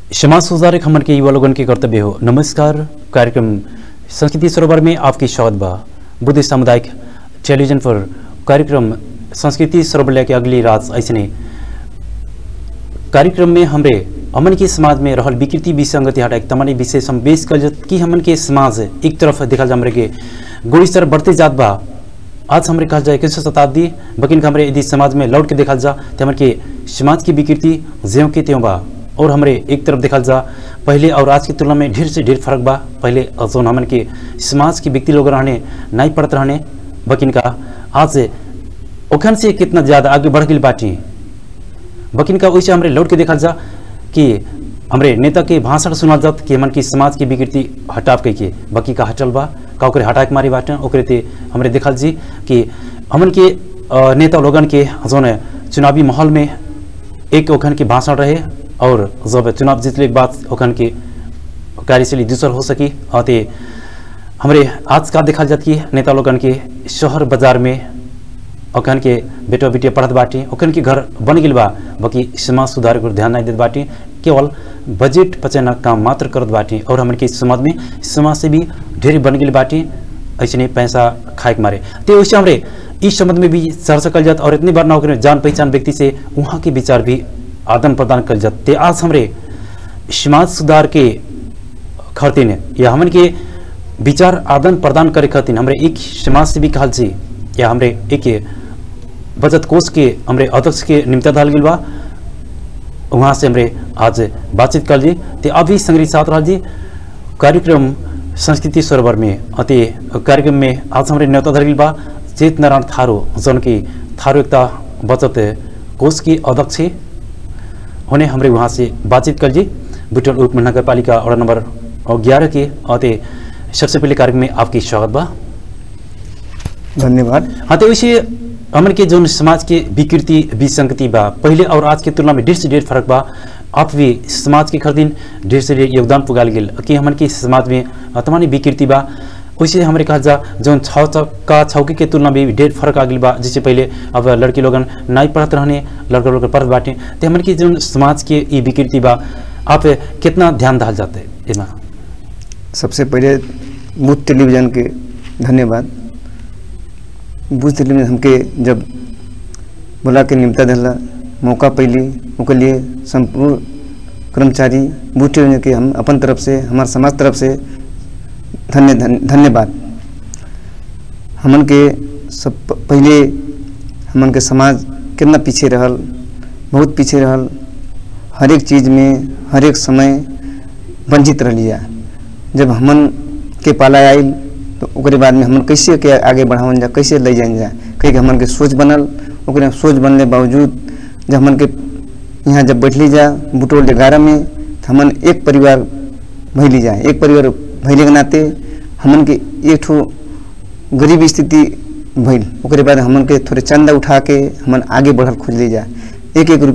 समाज सुधारक हमन के युवा लोगन के कर्तव्य हो। नमस्कार, कार्यक्रम संस्कृति सरोवर में आपकी स्वागत बा। बुद्ध सामुदायिक टेलीविजन पर कार्यक्रम संस्कृति सरोवर लेके अगली रात ऐसने कार्यक्रम में हमरे हमन के समाज में रहल विकृति विसंगति हटा एक तमानी विषय संवेश कर कि हमन के समाज एक तरफ देखा जा हमरे के गुण स्तर बढ़ते जात बा। आज हमरे कहा जाए 21वीं शताब्दी बकिन हमरे यदि समाज में लौट के देखा जा तो हमन के समाज की विकृति ज्यों के त्यों बा। और हमरे एक तरफ देखा जा पहले और आज की तुलना में ढेर से ढेर फर्क बा। पहले जो हमन के समाज के व्यक्ति लोग रहने नहीं पड़त रहने बकिन का आज ओखन से कितना ज़्यादा आगे बढ़ गई बाटी बकिन का वैसे हमरे लौट के देखा जा कि हमरे नेता के भाषण सुना जात कि हमन की समाज की विकृति हटाव के बकी का हटल बा का ओकरे हटा के मारी बाटे ओकरे ते हमरे देखल जी कि हमन के नेता लोगन के जोन चुनावी माहौल में एक ओखन के भाषण रहे और जब चुनाव जीतने के बाद ओखन के कार्यशैली दूसर हो सकी और हमरे आज का देखा जात कि नेता लोगन के शहर बाजार में ओखन के बेटा बेटिया पढ़त बाटी ओखन के घर बन गई बा बाकी समाज सुधार पर ध्यान नहीं देत बाटी केवल बजट पचना काम मात्र करत बाटी और हमन के समाज में समाज से भी ढेर बन गई बाटी ऐसे पैसा खाए के मारे तो वैसे हमरे इस संबंध में भी चर्चा कल जात और इतनी बार ना जान पहचान व्यक्ति से वहाँ के विचार भी आदान प्रदान कल जाते। आज हमरे समाज सुधार के खातिर या हमन के विचार आदान प्रदान करे खातिर हमरे एक समाज से भी कहल जी या हमरे एक बचत कोष के हमरे अध्यक्ष के निमित्त डाल गई बा वहाँ से हमरे आज बातचीत कर जी ते अभी संग्रही साथ रह जी कार्यक्रम संस्कृति सरोवर में अति कार्यक्रम में आज हमरे न्योता धर गई बा चेतनारायण थारू जौन की थारू एकता बचत कोष की अध्यक्ष होने हमरे वहाँ से बातचीत कर जी बुटवल उप नगर पालिका और नंबर 11 के आते सबसे पहले कार्यक्रम में आपकी स्वागत बा। धन्यवाद। हाँ तो वैसे हमन के जो समाज के विकृति विसंगति बा पहले और आज के तुलना में ढेर से ढेर फर्क बा। आप भी समाज के खातिर ढेर से ढेर योगदान पुगाल गेल कि हमन के समाज में तमानी विकृति बा वैसे हमारे कहा जा जो छौकी के तुलना में भी ढेर फर्क आ गई बा। जैसे पहले अब लड़की लोगन नहीं पढ़त रहने लड़का लोग पढ़त बाटे तो हमन की जो समाज के ये विकृति बा आप कितना ध्यान डाल जाते इमा। सबसे पहले बुद्ध टेलीविजन के धन्यवाद। बुद्ध टेलीविजन हमके जब बुला के निमता दिला मौका पैली ओके लिए संपूर्ण कर्मचारी बुद्ध टेलीविजन के हम अपन तरफ से हमारे समाज तरफ से धन्यवाद। हमन के सब पहले हमन के समाज कितना पीछे रहल बहुत पीछे रहल हर एक चीज़ में हर एक समय वंचित रह लिया। जब हमन के पाला आयल तो ओकरे बाद में हमन कैसे के आगे बढ़ावन जा कैसे ले जाए जा कहीं हमन के सोच बनल ओकरे सोच बनले बावजूद जब हमन के यहाँ जब बैठली जा बुटवल 11 में तो हमन एक परिवार भैली जाए एक परिवार भैले के नाते हमन के एक ठो गरीब स्थिति भइल ओकरे बाद हमन के थोड़े चंदा उठा के हमन आगे बढ़ल खोज ली जा एक एक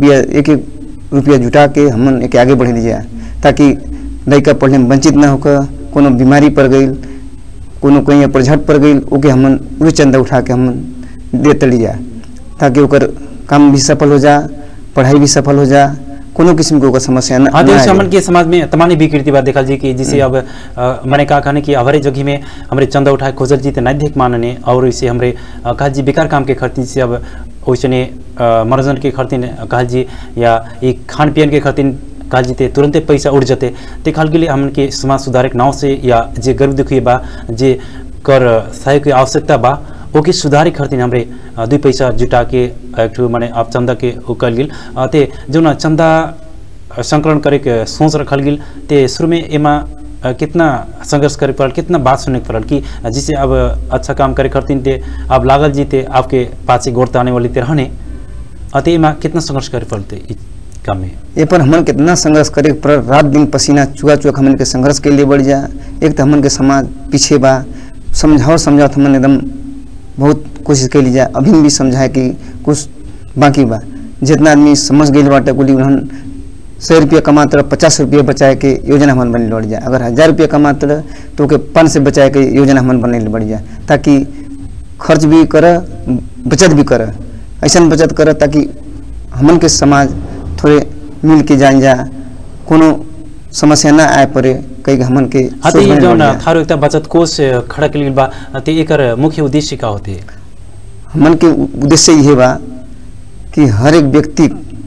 रुपया जुटा के हमन एक आगे बढ़ ली जा ताकि लड़का पढ़ने में वंचित ना होकर कोनो बीमारी पड़ गई कोनो कहीं पर झट पड़ गई ओके हमन वो चंदा उठा के हमन देते ली जा ताकि ओकर काम भी सफल हो जा पढ़ाई भी सफल हो जा कोनो किस्म के समस्या न हमन के समाज में तमानी विकृति बात देखल जी कि जिसे अब मैंने कहा कहने कि हमारे जगह में हमरे चंदा उठाए खोजल जी तो नहीं देख मानने और इसे हमरे कहा जी बेकार काम के खर्ती से अब वैसे मनोरंजन के खर्ती कहा जी या एक खान पियन के खर्ती कहा जी तुरंते पैसा उड़ जाते ते खाल के लिए हमन के समाज सुधारक नाव से या जे गरीब दुखी बा जे कर सहयोग की आवश्यकता बा ओके सुधारे खातिर हमरे 2 पैसा जुटा के एक माने आप चंदा के कल गिल ते जो ना चंदा संकलन करे के सोच रखल गिल ते शुरू में एमा कितना संघर्ष करे पड़ल कितना बात सुनने पड़ल कि जिसे अब अच्छा काम करे खातिर ते आप लागल जीते आपके पाछे गोड़ता आने वाली ते रहने अते एमा कितना संघर्ष करे पड़ते काम में ये पर हमन कितना संघर्ष करे पर रात दिन पसीना चुआ चुआ हमन के संघर्ष के लिए बढ़ जा। एक तो हमन के समाज पीछे बा समझाओ हमन एकदम बहुत कोशिश कर लीजिए अभी भी समझाए कि कुछ बाकी बा जितना आदमी समझ गई बाटे कुली उन्हन 100 रुपया कमाते 50 रुपया बचाए के योजना हमन बने बढ़ जाए। अगर 1000 रुपया कमाते तो के 5 से बचाए के योजना हमन बने बढ़ जाए ताकि खर्च भी कर बचत भी कर ऐसा बचत कर ताकि हमन के समाज थोड़े मिल के जान जा कोनो समस्या ना आए पड़े कई हमन के जो थारू एक बचत कोष खड़ा के बा ते एकर मुख्य उद्देश्य का होते हमन के उद्देश्य ये बा कि हर एक व्यक्ति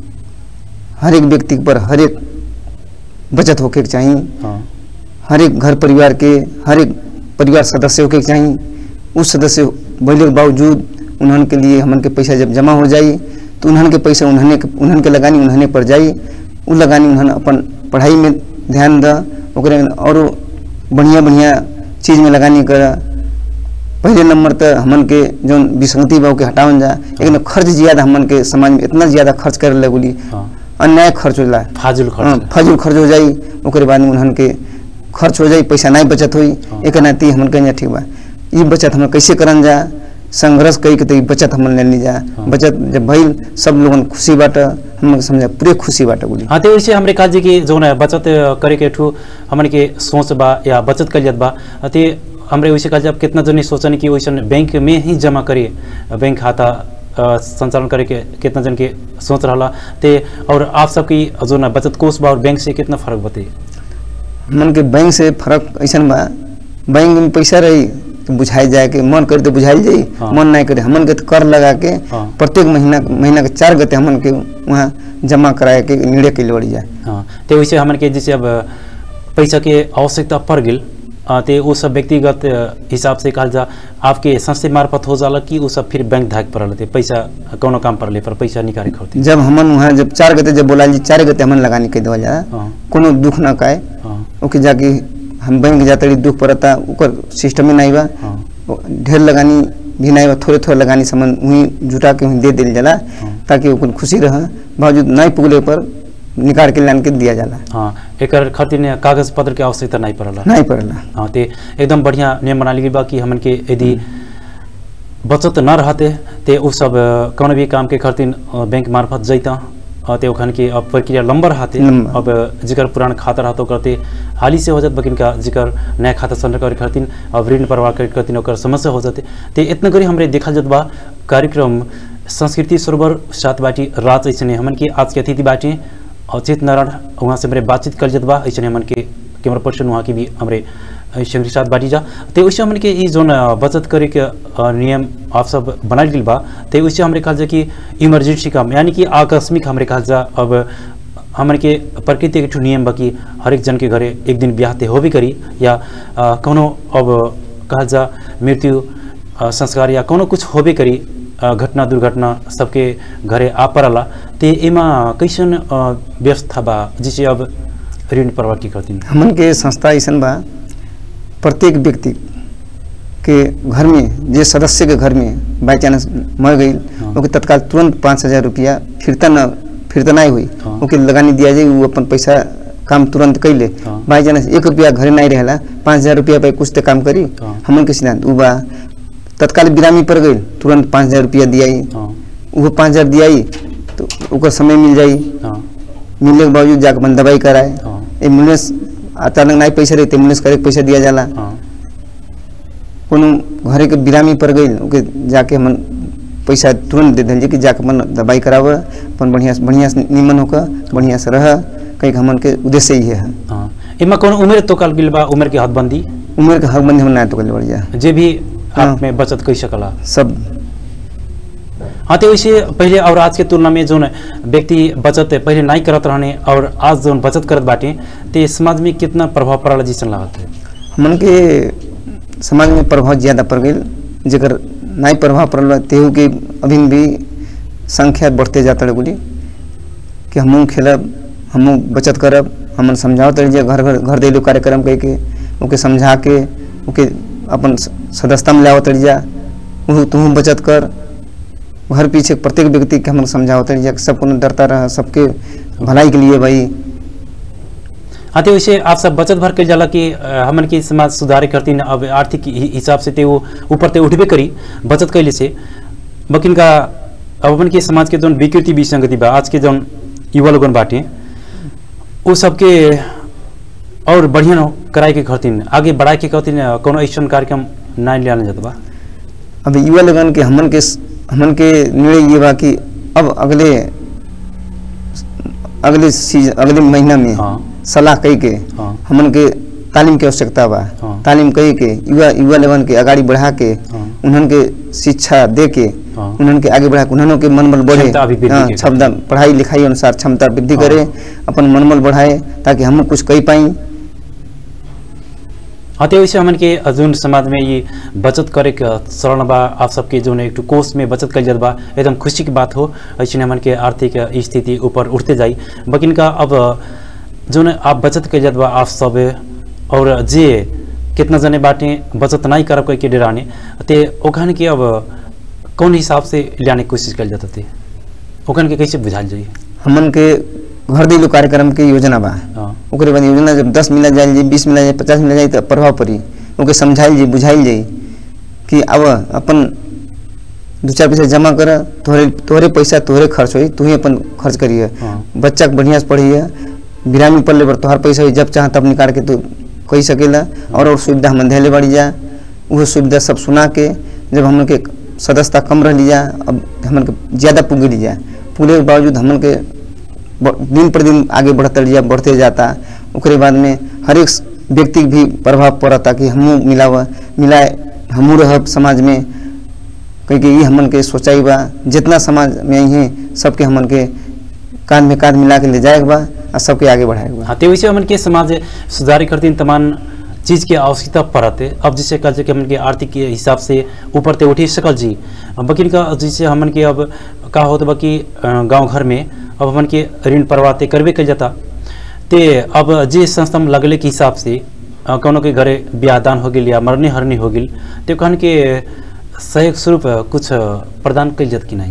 पर हर एक बचत होके चाहिए। हर एक घर परिवार के हर एक परिवार सदस्य होके चाहिए। उस सदस्य बोले के बावजूद उन्हन के लिए हमन के पैसा जब जमा हो जाए तो उन्हन के पैसा उन्हन के लगानी उन्हने पर जाए। उ लगानी उन्हन अपन पढ़ाई में ध्यान द ओकरे और बढ़िया चीज़ में लगानी कर। पहले नंबर तो हमन के जो विसंगति बा के हटावन जा। लेकिन खर्च ज्यादा हमन के समाज में इतना ज्यादा खर्च करे लगुली अन्याय खर्च होला फाजिल खर्च हो जाई। ओकरे बाद में उन्हन के खर्च हो जाई पैसा नहीं बचत हुई। एक नाती हमन के ठीक बा ये बचत हम कैसे करन जा संघर्ष कई के बचत हमन लेनी जा। बचत जब भइल सब लोगन खुशी बाट हम समझा पूरे खुशी बाट बोली। हाँ तो वैसे हमरे काजी की जो ना बचत करे के ठू हमन के सोच बा या बचत कर बा ते हमरे वैसे काजी अब कितना जन सोचन कि वैसे बैंक में ही जमा करे बैंक खाता संचालन करे के कितना जन के सोच रहा ते और आप सबकी जो ना बचत कोष बा और बैंक से कितना फर्क बते। मन के बैंक से फर्क ऐसा बा बैंक में पैसा रही तो बुझाई जाए के मन करे तो बुझाई जाई। मन नहीं करे हमन के तो कर लगा के प्रत्येक महीना के 4 गते हमन के वहाँ जमा कराए के निर्णय के लोड़ी जाए। तो वैसे हमन के जैसे अब पैसा के आवश्यकता पड़ गई ते वो सब व्यक्तिगत हिसाब से कहा जा आपके संस्था मार्फत हो जाला कि वो सब फिर बैंक धाक पर लेते पैसा कोनो काम पर ले पर पैसा निकाले होते। जब हमन वहाँ जब 4 गते जब बोला 4 गते हमन लगानी के देवा जा कोनो दुख ना काए ओके जाके हम बैंक जाते दुख पड़ता ऊपर सिस्टम में नहीं बा ढेर लगानी भी नहीं बा थोड़े लगानी सामान वहीं जुटा के वहीं दे दिल जाला ताकि वो खुशी रह बावजूद नहीं पुगले पर निकाल के लान के दिया जाला। हाँ एक खातिर कागज पत्र के आवश्यकता नहीं पड़ला। हाँ ते एकदम बढ़िया नियम बना ली बा कि हमन के यदि बचत न रहते ते वो सब कौन भी काम के खातिर बैंक मार्फत जैता ते ओखन के अब प्रक्रिया लंबा रहते। अब जिकर पुराना खाता रहते करते हाली से हो जाते बकिन का जिकर नया खाता संग्रह करे खातिर अब ऋण प्रवाह करे खातिर ओकर समस्या हो जाते। ते इतना करी हमरे देखल जात बा कार्यक्रम संस्कृति सरोवर 7 बाटी रात ऐसे हमन के आज के अतिथि बाटी और चेतनारायण वहाँ से हमारे बातचीत कर जात बा ऐसे हमन के कैमरा पर्सन वहाँ की भी हमारे संग साथ बाटी जा। तो वैसे हमन के जो बचत करे के नियम आप सब बनाल गई बा तो वैसे हमारे कहा जा कि इमरजेंसी काम यानी कि आकस्मिक हमारे कहा जा अब हमन के प्रकृति के नियम बा कि हर एक जन के घरे एक दिन ब्याह ते हो भी करी या कोनो अब कहा जा मृत्यु संस्कार या कोनो कुछ हो भी करी घटना दुर्घटना सबके घरे आ पड़ला ते एमा कैसन व्यवस्था बा जिसे अब ऋण प्रवाह की करती हमन के संस्था ऐसा बा प्रत्येक व्यक्ति के घर में जे सदस्य के घर में बाई चांस मर गई ओके तत्काल तुरंत 5000 रुपया फिरता नहीं हुई ओके लगानी दिया जाए। वो अपन पैसा काम तुरंत कैले बाई चांस 1 रुपया घरे नहीं रहला 5000 रुपया पे कुछ तो काम करी हमन के सिद्धांत उ बा तत्काल बिरामी पर गई तुरंत 5000 रुपया दियाई वो 5000 दियाई तो ओकर समय मिल जाई। मिलने के बावजूद जाकर अपन दवाई कराए एम्बुलेंस अचानक नहीं पैसा रहते एम्बुलेंस करे पैसा दिया जाला। कोनो घरे के बिरामी पर गई ओके जाके हम पैसा तुरंत दे दिल कि जाके अपन दवाई कराव अपन बढ़िया निमन होकर बढ़िया से रह कहीं हमन के उद्देश्य ही है। इमा कोनो उम्र तो कल बिल बा उम्र के हदबंदी हम ना तो कल बढ़िया जे भी आप में बचत कर सकला सब। हाँ तो वैसे पहले और आज के तुलना में जो व्यक्ति बचत पहले नहीं करत रहने और आज जो बचत करत बाटे तो समाज में कितना प्रभाव पड़ला जिसन लागत है। हमन के समाज में प्रभाव ज्यादा पड़ गई जगह नहीं प्रभाव पड़ल तेहू के अभी भी संख्या बढ़ते जाता बोली कि हमू खेलब हमू बचत करब हमन समझाओ तरीजे घर देलू कार्यक्रम कह के ओके समझा के ओके अपन सदस्यता में लाओ तरीजा तुम बचत कर घर पीछे प्रत्येक व्यक्ति के हम समझाओ तरीजा सबको डरता रहा सबके भलाई के लिए भाई। हाँ तो वैसे आप सब बचत भर कर जाला कि हमन की समाज सुधार करती न अब आर्थिक हिसाब से वो ऊपर ते उठबे करी बचत कैले से बकिन का अब अपन के समाज के जो विकृति विसंगति बा आज के जो युवा लोगन बाटे वो सबके और बढ़िया कराए के खातिर आगे बढ़ाए के खातिर कोनो ऐसा कार्यक्रम नहीं लिया जाता बा। अब युवा लोगन के हमन के निर्णय ये बा कि अब अगले अगले महीना में सलाह कई के हमन के तालीम के आवश्यकता बा। तालीम कई के युवा लेवन के आगाड़ी बढ़ा के उन्हन के शिक्षा दे के उन्हन के आगे बढ़ा के उन्हन के मनोबल बढ़े, क्षमता पढ़ाई लिखाई अनुसार क्षमता वृद्धि करे, अपन मनोबल बढ़ाए ताकि हम कुछ कई पाई। हाँ, तो वैसे हमन के जोन समाज में ये बचत करे के चलन बा, आप सबके जो एक कोष में बचत कल जात बा, एकदम खुशी की बात हो। ऐसे हमन के आर्थिक स्थिति ऊपर उठते जाई, बकिन का अब जो आप बचत कल जात बा आप सब और जे कितना जने बाटे बचत नहीं करब कह के डराने ते ओखन के अब कौन हिसाब से लाने की कोशिश कल जाते ओखन के कैसे बुझाल जाइए? हमन के घर दिलो कार्यक्रम के योजना बा, ओकरे बाद योजना जब 10 मिला जाए, 20 मिला जाए, 50 मिला जाए तो प्रभाव पड़ी, ओके समझाइल जाए, बुझाइल जाए कि अब अपन 2-4 पैसा जमा कर, तोहरे पैसा तोहरे खर्च हो, तू ही अपन खर्च करिए, बच्चा के बढ़िया से पढ़िए, बिरामी पढ़ले पर तोहर पैसा हो, जब चाह तब निकाल के तू कही सकेला। और सुविधा हम धैले बढ़ी जा, वो सुविधा सब सुना के जब हमन के सदस्यता कम रह लिया, अब हमन के ज़्यादा पुगे ली जाए, पुगे के बावजूद हमन के दिन पर दिन आगे बढ़ते जाता। उसके बाद में हर एक व्यक्ति भी प्रभाव पड़ता कि हमू मिलाए हमू रह समाज में, क्योंकि ये हमन के सोचाई बा जितना समाज में ही सबके हमन के कांध में कांध मिला के ले जाएगा बा और सबके आगे बढ़ाएगा। हाँ, तो वैसे हमन के समाज सुधारी करती तमाम चीज़ की आवश्यकता पड़ते। अब जिससे कल के हमन के आर्थिक के हिसाब से ऊपर ते उठी सकल जी, बकिन का जिससे हमन के अब का होता बा कि गाँव घर में अब हमन के ऋण प्रवाह करबे कर जाता, ते अब जे संस्था में लगले के हिसाब से कौनों के घरे ब्याह दान हो गई या मरनी हरनी हो गई तो कहन के सहयोग स्वरूप कुछ प्रदान कल जात कि नहीं?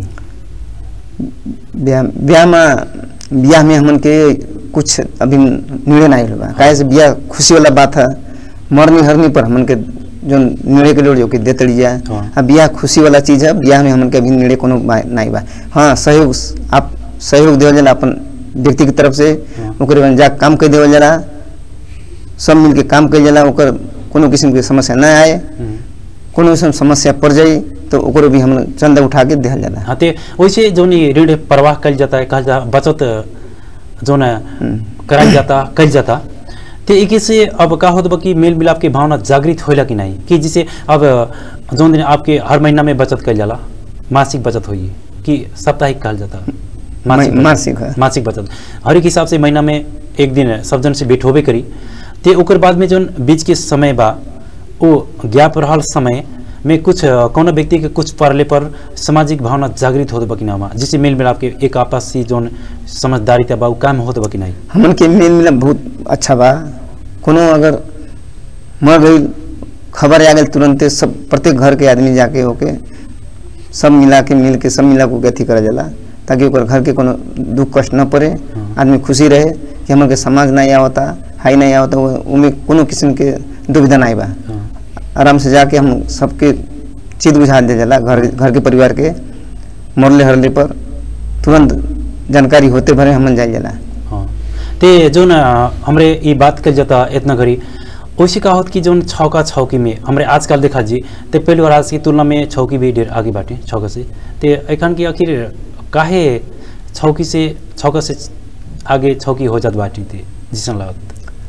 ब्याह में हमन के कुछ अभी निर्णय नहीं हुआ, काहे से ब्याह खुशी वाला बात है, मरनी हरनी पर हमन के जो निर्णय के लोग जो कि देते लिया। हाँ, ब्याह खुशी वाला चीज है, ब्याह में हमन के अभी निर्णय कोनो नहीं बा। हाँ, सहयोग देवल जाला अपन व्यक्ति की तरफ से, ओकरे बाद जा काम कर देवल जाला, सब मिल के काम कर जाला, ओकर कोनो किस्म की समस्या न आए, कोनो समस्या पड़ जाए तो ओकरो भी हम चंदा उठा के देहल जाला। हाँ, ते वैसे जो ऋण प्रवाह कल जाता है, कहा जाता बचत जो कराई जाता कल जाता, तो एक से अब का होता कि मेल मिलाप की भावना जागृत होला कि नहीं, कि जिसे अब जो दिन आपके हर महीना में बचत कल जाला, मासिक बचत होगी कि साप्ताहिक कहल जाता? मासिक बचत हर एक हिसाब से महीना में एक दिन सब जन से भेंट होबे करी, ते ओकर बाद में जो बीच के समय बा वो गैप रहल समय में कुछ कोनो व्यक्ति के कुछ पढ़ले पर सामाजिक भावना जागृत होते बा कि ना, जिससे मेल मिलाप के एक आपसी जो समझदारी बा काम होते बा कि नहीं? हमन के मेल मिलाप बहुत अच्छा बा, कोनो अगर मर गई खबर आ गई तुरंते सब प्रत्येक घर के आदमी जाके होके सब मिला के सब मिला को अथी करा जाला, ताकि ओकर घर के कोनो दुख कष्ट न पड़े, आदमी खुशी रहे कि हमन के समाज नहीं आवता, हाई नहीं आवता, उनमें कोनो किस्म के दुविधा नहीं बा। आराम से जाके हम सबके चीज बुझा दे जाला, घर के परिवार के मरले हरले पर तुरंत जानकारी होते भरे हमन जाए जाला। हाँ, ते जो हमरे ये बात कर जाता इतना घड़ी वैसे का होत कि जो छौका छौकी में हमरे आजकल देखा जी, तो पहले और आज की तुलना में छौकी भी ढेर आगे बाटे छौका से, ते एखन की आखिर काहे छौका से आगे छौकी हो जात बाटी थे जिसन लागत?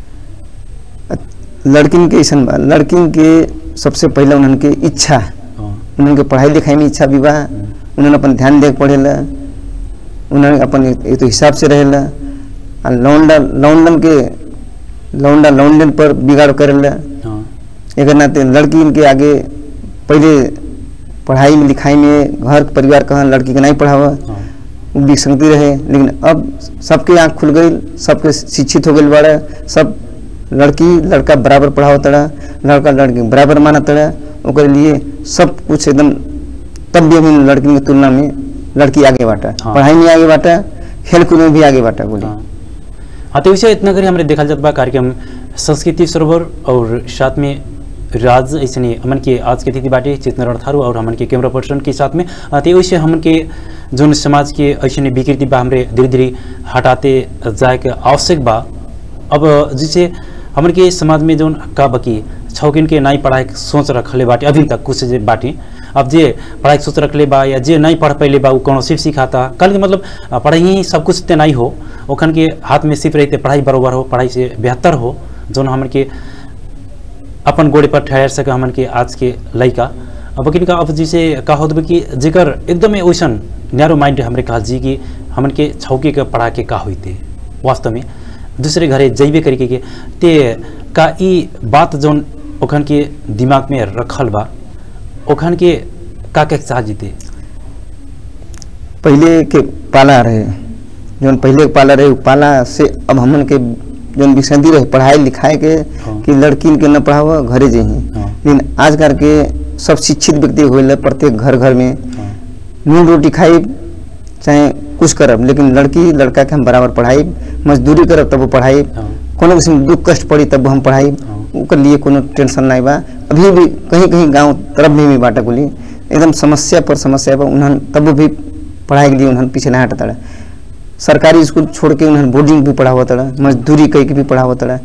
लड़किन के ऐसा बा, लड़किन के सबसे पहले उनके इच्छा, उनके पढ़ाई लिखाई में इच्छा भी बा, उन्होंने अपन ध्यान दे पढ़ेला, उन्होंने अपन तो हिसाब से रहेला, लौंडन पर बिगाड़ करेला। एक नाते लड़की इनके आगे पहले पढ़ाई में लिखाई में घर परिवार कहाँ लड़की के नहीं पढ़ावा, वो विसंगति रहे, लेकिन अब सबके आँख खुल गई, सबके शिक्षित हो गई बड़ा, सब लड़की लड़का बराबर पढ़ाओ तड़ा, लड़का लड़की बराबर माना तड़ा, ओकरे लिए सब कुछ एकदम, तब भी अभी लड़की की तुलना में लड़की आगे बाटा। हाँ। पढ़ाई में आगे बाटा, खेल कूद में भी आगे बाटा बोली। हाँ, तो वैसे इतना करी हमारे देखा जाता बा कार्यक्रम संस्कृति सरोवर और साथ में राज ऐसे हमन के आज के अतिथि बाटे चेतनारायण थारू और हमन के कैमरा पर्सन के साथ में, तो वैसे हमन के जो समाज के ऐसे विकृति बा हमरे धीरे धीरे हटाते जाए के आवश्यक बा। अब जिसे हमन के समाज में जो का बकी छौकिन के नहीं पढ़ाई सोच रखले बाटे अभी तक कुछ जे बाटे, अब जे पढ़ाई सोच रखले बा या जे नहीं पढ़ पैले बा वो कौन सिर्फ सिखाता, कल के मतलब पढ़ाई ही सब कुछ ते नहीं हो, ओखन के हाथ में सिर्फ रहते पढ़ाई बरोबर हो, पढ़ाई से बेहतर हो, जो हमन के अपन गोड़े पर ठहर सके हमन के आज के लड़का। अब किनका अब जैसे का होत कि जेकर एकदमै ओइसन नैरो माइंड हमरे कहा जी कि हमन के छौके के पढ़ा के का होते वास्तव में दूसरे घरे जैबे करके के ते का ई बात जोन ओखन के दिमाग में रखल बा, ओखन के का चाह जीते पहले के पाला रहे, जोन पहले के पाला रहे पाला से अब हमन के जोन विसंधि रहे पढ़ाई लिखाई के कि लड़की के न पढ़ावा घरे जही। लेकिन आज कर के सब शिक्षित व्यक्ति होले, प्रत्येक घर घर में नून रोटी खाई चाहे कुछ करब, लेकिन लड़की लड़का के हम बराबर पढ़ाई, मजदूरी करब तब पढ़ाई, कोनो किस्म दुख कष्ट पड़ी तब हम पढ़ाई, ओकर लिए कोनो टेंशन नहीं बा। अभी भी कहीं कहीं गांव तरफ में भी बाटा बोली एकदम समस्या पर समस्या बा, उन्हन तब भी पढ़ाई के लिए उन्हन पीछे नहीं हटता। सरकारी स्कूल छोड़ के उन्हन बोर्डिंग भी पढ़ावत रहा, मजदूरी कई के भी पढ़ावत रहा।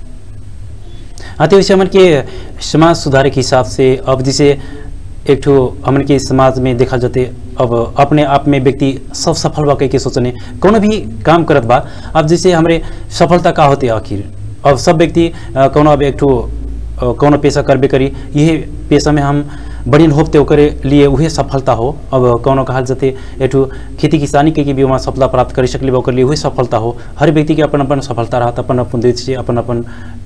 हाँ, तो वैसे हमन के समाज सुधार के हिसाब से अब जैसे एक ठो हमन के समाज में देखा जाते अब अपने आप में व्यक्ति सब सफल बा कह के सोचने कोनो भी काम करत बा। अब जैसे हमारे सफलता का होते आखिर अब सब व्यक्ति कोनो अब एक ठो कोनो पेशा करबे करी, यही पेशा में हम बढ़िया होते ओकरे लिए उहे सफलता हो। अब कोनो कहल जाते एठू खेती किसानी के भी वहाँ सफलता प्राप्त कर सकले ओकर लिए उहे सफलता हो। हर व्यक्ति के अपन अपन सफलता रहता, अपन अपन उद्देश्य, अपन अपन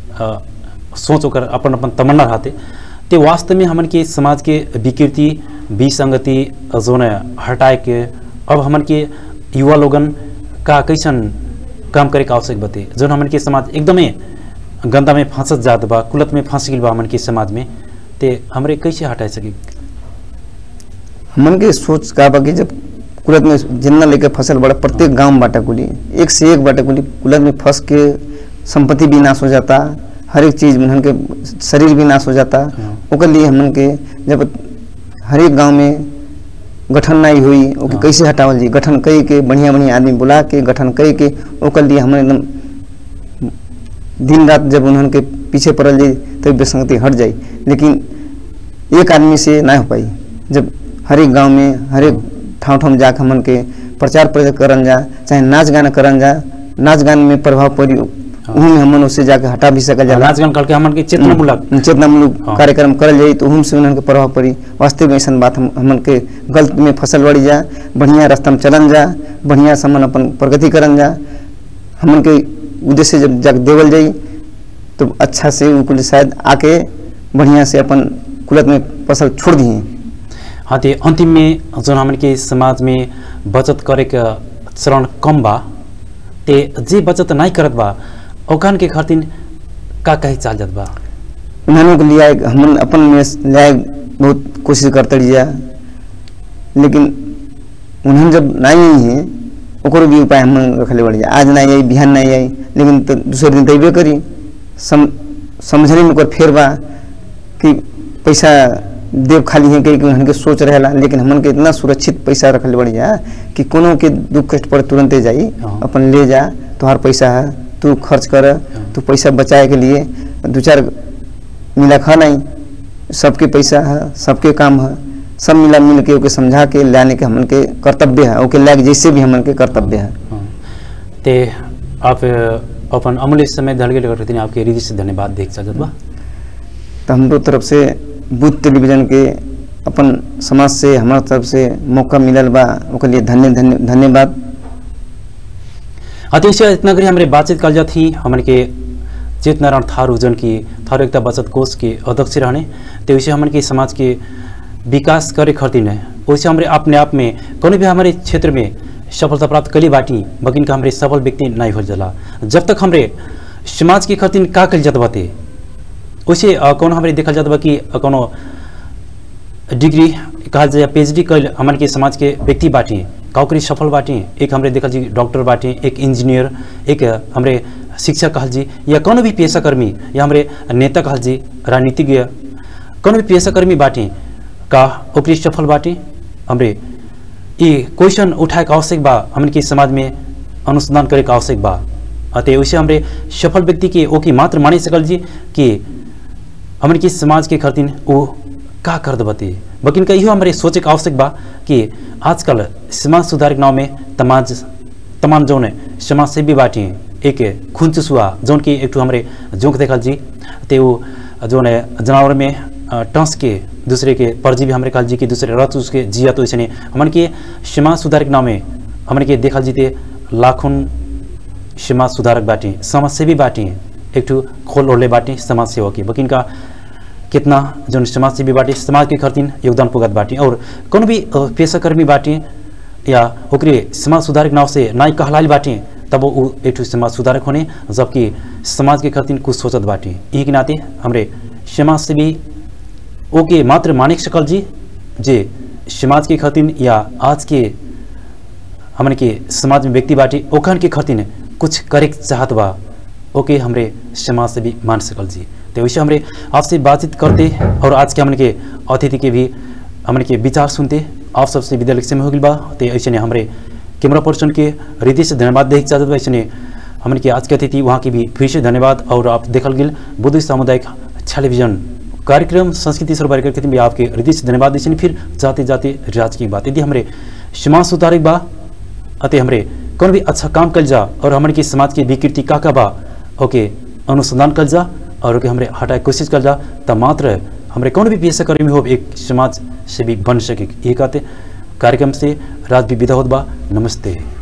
सोच ओकर अपन अपन तमन्ना रहते। तो वास्तव में हमन के समाज के विकृति विसंगति जोन हटाए के अब हमन के युवा लोगन का कैसन काम करे का आवश्यक बते, जो हमन के समाज एकदमै गंदा में फंसत जात बा, कुलत में फंस गई बा हमन के समाज में, ते हमरे कैसे हटाए सके? हमन के सोच का बा कि जब कुलत में जिन्ना लेके फसल बड़ा प्रत्येक गांव बाटा कुली एक से एक बाटा कुली कुलत में फंस के संपत्ति भी नाश हो जाता, हर एक चीज हमन के शरीर भी नाश हो जाता। ओकर लिए हमन के जब हर एक गांव में गठन नहीं हुई ओके कैसे हटावल जी, गठन कई के बढ़िया बढ़िया आदमी बुला के गठन कई के ओकर लिए हमन एकदम दिन रात जब उन्हन के पीछे पड़ल जाई तो विसंगति हट जाई। लेकिन एक आदमी से ना हो पाई, जब हर एक गांव में हर एक ठाव ठाव जाकर हमन के प्रचार प्रचार करन जा, चाहे नाच गाना करन जा, नाच गान में प्रभाव पड़ी उहम हमन उससे जाके हटा भी सकल जाला। नाच गान करके हमन के चेतनामूलक कार्यक्रम करल जाई तो उहम से उन्हन के प्रभाव पड़ी। वास्तव में ऐसा बात हमन के गलत में फसल बढ़ी जा, बढ़िया रास्ता में चलन जा, बढ़िया समन अपन प्रगति करन जा, हमन के उद्देश्य जब जग देवल जाई तो अच्छा से उनको शायद आके बढ़िया से अपन कुलत में फसल छोड़ दी। हाँ, तो अंतिम में जो हमन के समाज में बचत करे के चरण कम बा, ते जे बचत नहीं करत बा ओखन के खातिर का कही चाल जात बा? उन्होंने के लिए हमन अपन में लाए बहुत कोशिश करते रहिया, लेकिन उन्होंने जब नहीं है ओकरो भी उपाय हम रखले बढ़िया। आज नहीं आई बिहान नहीं आई लेकिन तो दूसरे दिन देबे करी, समझने में फेर बा कि पैसा देव खाली है कहीं उनके सोच रहेला। लेकिन हमन के इतना सुरक्षित पैसा रखले बढ़िया कि कोनो के दुख कष्ट पर तुरंत जाई अपन ले जा, तुम्हार पैसा है तू खर्च कर, तू पैसा बचाए के लिए दो चार मिला खा नहीं, सबके पैसा है सबके काम है, सब मिला मिल के ओके समझा के लाने के हमन के कर्तव्य है, ओके लायक जैसे भी हमन के कर्तव्य है। ते आप अपन अमूल्य समय धड़के करते हैं, आपके हृदय से धन्यवाद देख सकत बा। तो हम दो तरफ से बुध टेलीविजन के अपन समाज से हमारे तरफ से मौका मिलल बा, ओके लिए धन्यवाद। अतिशय इतना करी हमारे बातचीत कल जाती हमन के चेतनारायण थारू जन की थारू एकता बचत कोष के अध्यक्ष रहने, तो वैसे हमन के समाज के विकास करे खातिर है, वैसे हमारे अपने आप में कोनो भी हमारे क्षेत्र में सफलता प्राप्त कली बाटी बगिन का हमारे सफल व्यक्ति नहीं हो जाला। जब तक हमारे समाज के खातिर का कल जात बाते वैसे कोनो हमारे देखा जाता बा कि कोनो डिग्री कहा जाए PhD कल हमारे के समाज के व्यक्ति बाटी काउकरी सफल बाटी, एक हमारे देखा जी डॉक्टर बाटी, एक इंजीनियर, एक हमारे शिक्षक कहल जी या कोनो भी पेशाकर्मी या हमारे नेता कहल जी राजनीतिज्ञ कोनो भी पेशाकर्मी बाटी का ओकरी सफल बाटी। हमारे ये क्वेश्चन उठाए का आवश्यक बा, हमन के समाज में अनुसंधान करे का आवश्यक बा। अतः वैसे हमारे सफल व्यक्ति के ओकी मात्र मानी सकल जी कि हमन के समाज के खातिर वो का कर दबते, बकिन का इहो हमारे सोचे का आवश्यक बा कि आजकल समाज सुधार के नाम में तमाम जौन समाज सेवी बाटी एक खून चुसुआ जौन की एक हमारे जोंक देखल जी ते वो जौन जानवर में टंस के दूसरे के परजीवी हमारे काल जी के दूसरे रथ उसके जिया तो इसने हमन के समाज सुधार के नाम में हमन के देखल जी ते लाखों समाज सुधारक बाटी समाज सेवी बाटी एक ठू खोल ओढ़ले बाटी समाज सेवा की बकिन का कितना जो समाज सेवी बाटी समाज के खर्तिन योगदान पुगत बाटी और कौन भी पेशाकर्मी बाटी या ओकरे समाज सुधारक नाव से नाई कहलाइल बाटी तब वो एक ठू समाज सुधारक होने जबकि समाज के खर्तिन कुछ सोचत बाटी यही के नाते हमरे समाज सेवी ओके मात्र मानिक सकल जी जे समाज के खर्तिन या आज के हमन के समाज में व्यक्ति बाटी ओखन के खर्तिन कुछ करे चाहत बा ओके हमरे समाज से भी मान सकल जी तो वैसे हमरे आपसे बातचीत करते और आज के हमन के अतिथि के भी हमन के विचार सुनते आप सबसे विद्यालय समय हो गई बा तो ऐसे हमरे कैमरा पर्सन के हृदय से धन्यवाद देख चाहत बा ऐसे हमन के आज के अतिथि वहाँ की भी फिर से धन्यवाद और आप देखल गेल बुद्ध सामुदायिक टेलीविजन कार्यक्रम संस्कृति सरोवर कार्यक्रम भी आपके हृदय से धन्यवाद देते फिर जाते जाते राज की बात यदि हमरे समाज सुधारक बा अतः हमरे कौन भी अच्छा काम कल जा और हमारे की समाज की विकृति का बा ओके अनुसंधान कल जा और ओके हमरे हटाए कोशिश कर जा तब मात्र हमरे कौन भी पेशाकर्मी हो एक समाज से भी बन सके ये कहते कार्यक्रम से राज भी विदा होत बा नमस्ते।